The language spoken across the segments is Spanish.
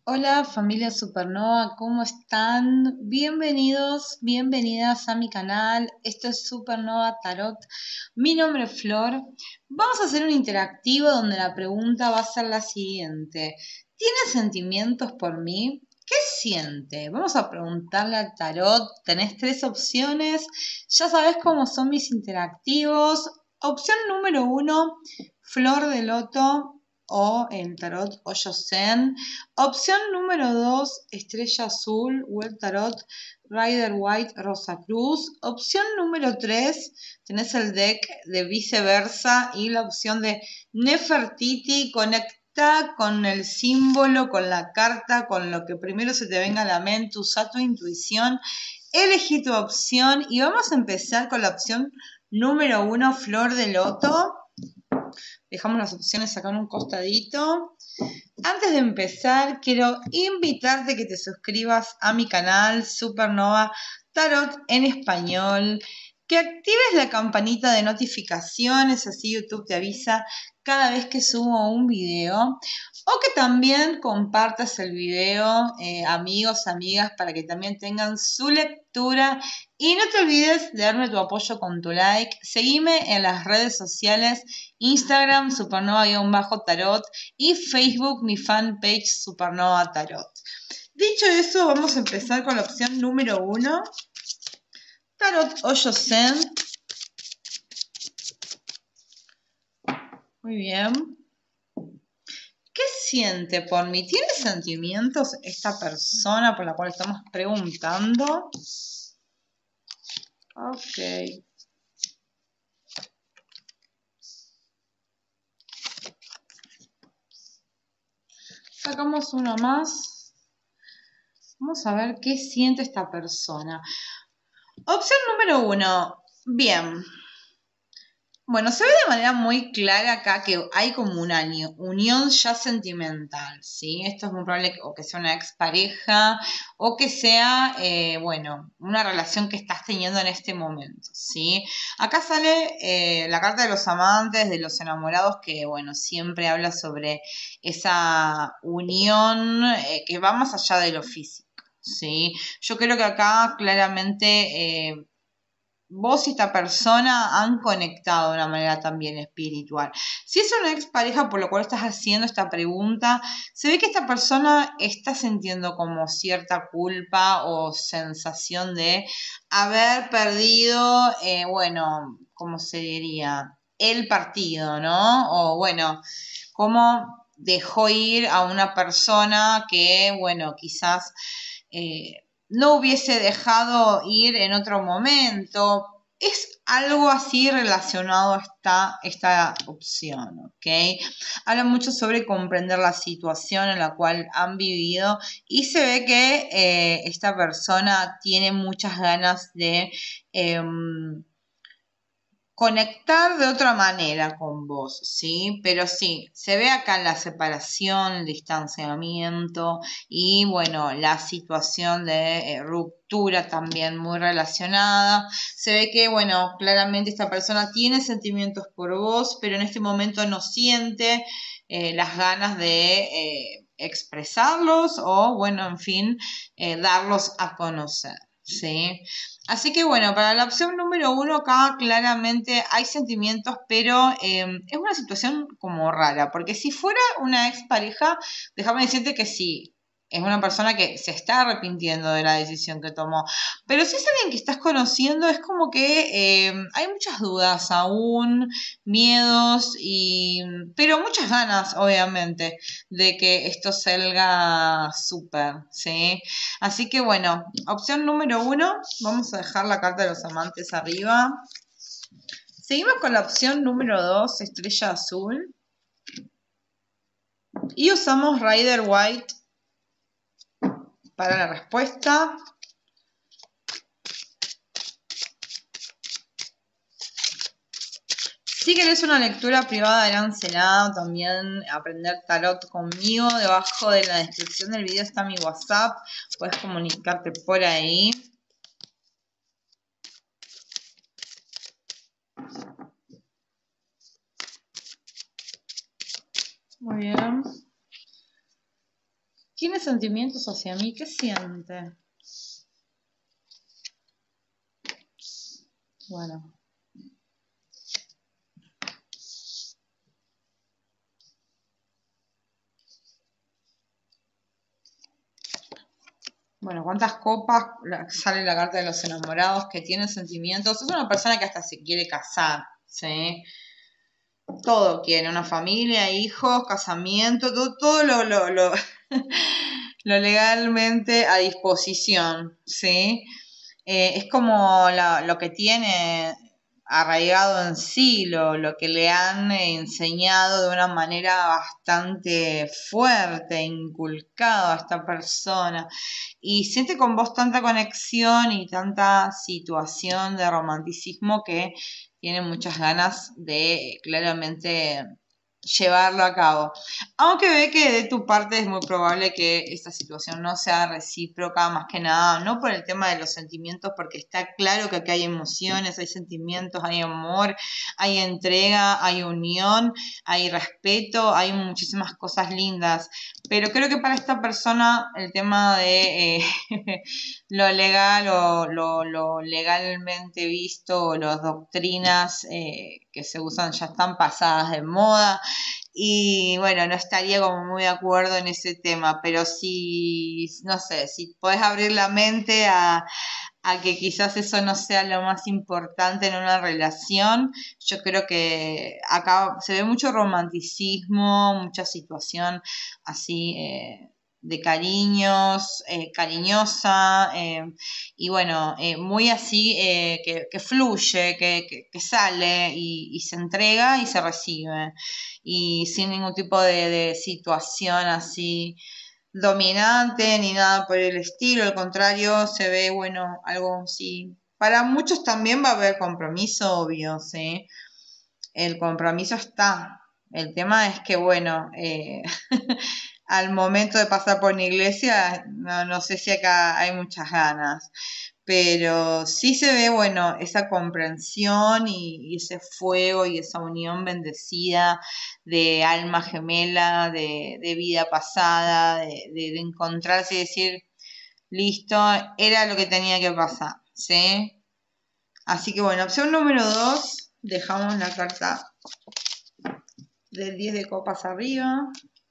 Hola familia Supernova, ¿cómo están? Bienvenidos, bienvenidas a mi canal. Esto es Supernova Tarot. Mi nombre es Flor. Vamos a hacer un interactivo donde la pregunta va a ser la siguiente. ¿Tiene sentimientos por mí? ¿Qué siente? Vamos a preguntarle al tarot. Tenés tres opciones. Ya sabés cómo son mis interactivos. Opción número uno, Flor de Loto o el tarot Hoyo Zen. Opción número 2, Estrella Azul o el tarot Rider White Rosa Cruz. Opción número 3, tenés el deck de Viceversa y la opción de Nefertiti. Conecta con el símbolo, con la carta, con lo que primero se te venga a la mente. Usa tu intuición, elegí tu opción y vamos a empezar con la opción número 1, Flor de Loto. Dejamos las opciones acá en un costadito. Antes de empezar, quiero invitarte a que te suscribas a mi canal Supernova Tarot en español, que actives la campanita de notificaciones, así YouTube te avisa cada vez que subo un video, o que también compartas el video, amigos, amigas, para que también tengan su lectura. Y no te olvides de darme tu apoyo con tu like. Seguime en las redes sociales, Instagram, supernova-tarot, y Facebook, mi fanpage Supernova Tarot. Dicho eso, vamos a empezar con la opción número 1, Tarot Hoyo Zen. Muy bien. ¿Qué siente por mí? ¿Tiene sentimientos esta persona por la cual estamos preguntando? Ok. Sacamos uno más. Vamos a ver qué siente esta persona. Opción número 1. Bien. Bueno, se ve de manera muy clara acá que hay como una unión ya sentimental, ¿sí? Esto es muy probable o que sea una expareja o que sea, bueno, una relación que estás teniendo en este momento, ¿sí? Acá sale la carta de los amantes, de los enamorados, que, bueno, siempre habla sobre esa unión que va más allá de lo físico, ¿sí? Yo creo que acá claramente vos y esta persona han conectado de una manera también espiritual. Si es una expareja por lo cual estás haciendo esta pregunta, se ve que esta persona está sintiendo como cierta culpa o sensación de haber perdido, bueno, ¿cómo se diría? El partido, ¿no? O bueno, cómo dejó ir a una persona que, bueno, quizás no hubiese dejado ir en otro momento. Es algo así relacionado a esta opción, ¿ok? Habla mucho sobre comprender la situación en la cual han vivido y se ve que esta persona tiene muchas ganas de conectar de otra manera con vos, ¿sí? Pero sí, se ve acá la separación, el distanciamiento y, bueno, la situación de ruptura también muy relacionada. Se ve que, bueno, claramente esta persona tiene sentimientos por vos, pero en este momento no siente las ganas de expresarlos o, bueno, en fin, darlos a conocer, ¿sí? Así que bueno, para la opción número 1 acá claramente hay sentimientos, pero es una situación como rara, porque si fuera una expareja, déjame decirte que sí, es una persona que se está arrepintiendo de la decisión que tomó. Pero si es alguien que estás conociendo, es como que hay muchas dudas aún, miedos, pero muchas ganas, obviamente, de que esto salga súper, ¿sí? Así que bueno, opción número 1, vamos a dejar la carta de los amantes arriba. Seguimos con la opción número 2, Estrella Azul. Y usamos Rider White para la respuesta. Si querés una lectura privada de Lancelado, también aprender tarot conmigo, debajo de la descripción del video está mi WhatsApp. Puedes comunicarte por ahí. Muy bien. ¿Tiene sentimientos hacia mí? ¿Qué siente? Bueno. Bueno, ¿cuántas copas? Sale la carta de los enamorados que tienen sentimientos. Es una persona que hasta se quiere casar, ¿sí? Todo quiere, una familia, hijos, casamiento, todo lo legalmente a disposición, ¿sí? Es como lo que tiene arraigado en sí, lo que le han enseñado de una manera bastante fuerte, inculcado a esta persona. Y siente con vos tanta conexión y tanta situación de romanticismo que tiene muchas ganas de claramente llevarlo a cabo. Aunque ve que de tu parte es muy probable que esta situación no sea recíproca, más que nada, no por el tema de los sentimientos, porque está claro que aquí hay emociones, hay sentimientos, hay amor, hay entrega, hay unión, hay respeto, hay muchísimas cosas lindas. Pero creo que para esta persona el tema de lo legal o lo legalmente visto, las doctrinas que se usan ya están pasadas de moda. Y bueno, no estaría como muy de acuerdo en ese tema, pero si, no sé, si podés abrir la mente a que quizás eso no sea lo más importante en una relación, yo creo que acá se ve mucho romanticismo, mucha situación así de cariños, cariñosa, y bueno, muy así que fluye, que sale y se entrega y se recibe y sin ningún tipo de situación así dominante ni nada por el estilo, al contrario, se ve, bueno, algo sí. Para muchos también va a haber compromiso, obvio, ¿sí? El compromiso está. El tema es que, bueno, al momento de pasar por una iglesia, no sé si acá hay muchas ganas pero sí se ve, bueno, esa comprensión y ese fuego y esa unión bendecida de alma gemela, de vida pasada, de encontrarse y decir, listo, era lo que tenía que pasar, ¿sí? Así que bueno, opción número 2, dejamos la carta del 10 de copas arriba.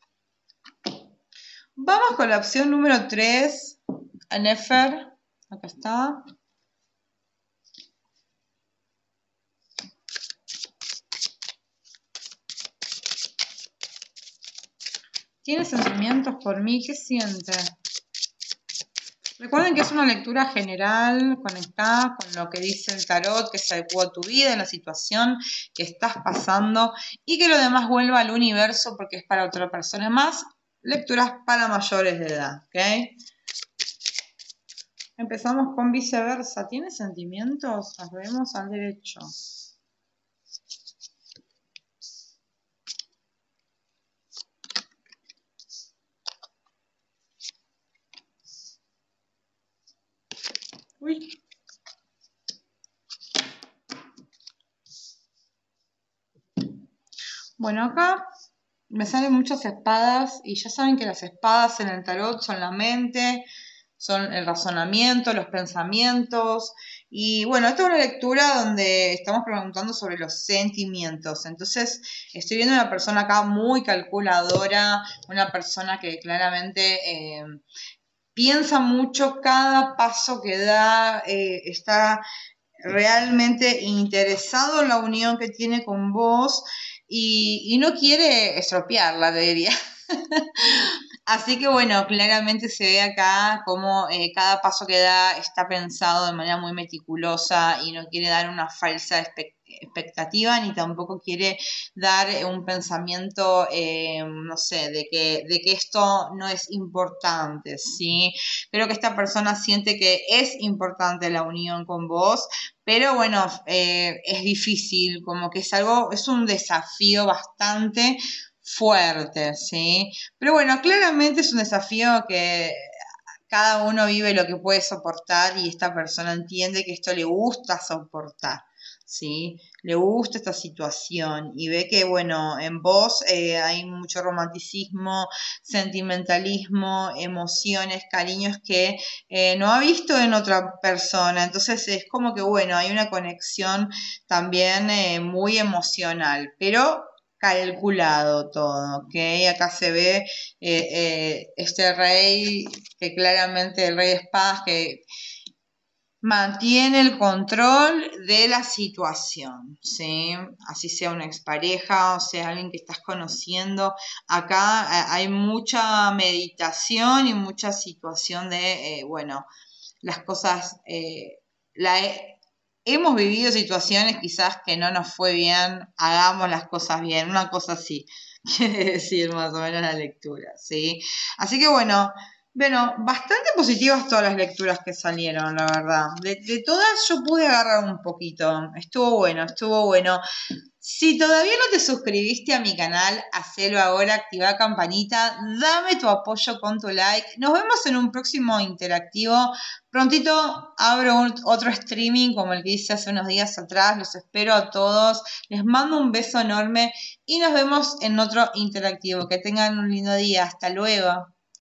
Vamos con la opción número 3, Nefer, acá está. ¿Tiene sentimientos por mí? ¿Qué siente? Recuerden que es una lectura general, conectada con lo que dice el tarot, que se adecua a tu vida, la situación que estás pasando y que lo demás vuelva al universo porque es para otra persona más. Lecturas para mayores de edad, ¿ok? Empezamos con viceversa. ¿Tiene sentimientos? Las vemos al derecho. Uy. Bueno, acá me salen muchas espadas y ya saben que las espadas en el tarot son la mente, son el razonamiento, los pensamientos y bueno, esta es una lectura donde estamos preguntando sobre los sentimientos. Entonces estoy viendo una persona acá muy calculadora, una persona que claramente piensa mucho cada paso que da, está realmente interesado en la unión que tiene con vos y no quiere estropearla, te diría. Así que bueno, claramente se ve acá como cada paso que da está pensado de manera muy meticulosa y no quiere dar una falsa expectativa ni tampoco quiere dar un pensamiento, no sé, de que esto no es importante, ¿sí? Creo que esta persona siente que es importante la unión con vos, pero bueno, es difícil, como que es un desafío bastante fuerte, ¿sí? Pero bueno, claramente es un desafío que cada uno vive lo que puede soportar y esta persona entiende que esto le gusta soportar, ¿sí? Le gusta esta situación y ve que, bueno, en vos hay mucho romanticismo, sentimentalismo, emociones, cariños que no ha visto en otra persona. Entonces es como que, bueno, hay una conexión también muy emocional, pero calculado todo, ¿ok? Acá se ve este rey, que claramente el rey de espadas, que mantiene el control de la situación, ¿sí? Así sea una expareja, o sea alguien que estás conociendo. Acá hay mucha meditación y mucha situación de, bueno, las cosas, hemos vivido situaciones quizás que no nos fue bien, hagamos las cosas bien, una cosa así, quiere decir más o menos la lectura, ¿sí? Así que bueno, bastante positivas todas las lecturas que salieron, la verdad. De todas yo pude agarrar un poquito, estuvo bueno, estuvo bueno. Si todavía no te suscribiste a mi canal, hacelo ahora, activa campanita, dame tu apoyo con tu like. Nos vemos en un próximo interactivo. Prontito abro otro streaming como el que hice hace unos días atrás. Los espero a todos. Les mando un beso enorme y nos vemos en otro interactivo. Que tengan un lindo día. Hasta luego.